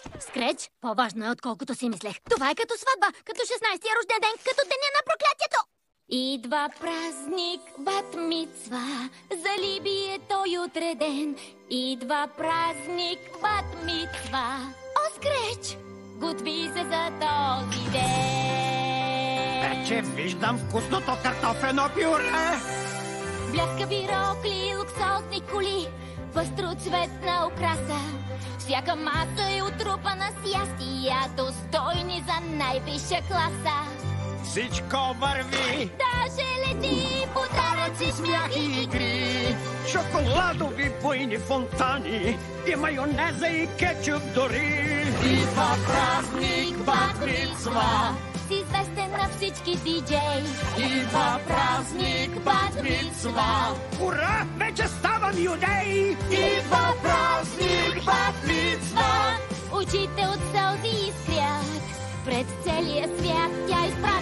Скреч, по-важно е, отколкото си мислех. Това е като сватба, като 16-я рожден ден, като деня на проклятието. Идва празник, бат мицва, за Либи е той отреден. Идва празник, бат мицва. О, Скреч, готви се за този ден. Вече виждам вкусното картофено пюре. Бляскави рокли, луксозни коли, пъстроцветна украса. Всяка маса е отрупана с ястия, достойни за най-висша класа. Всичко върви, Даже лети, подаръци, смях и игри. шоколадови буйни фонтани и майонеза и кетчуп дори. Идва празник, бат мицва, с известен на всички диджей. Идва празник, бат мицва. Ура, вече ставам юдей! Идва празник, бат мицва. Очите от сълзи искрят, пред целия свят тя изправя.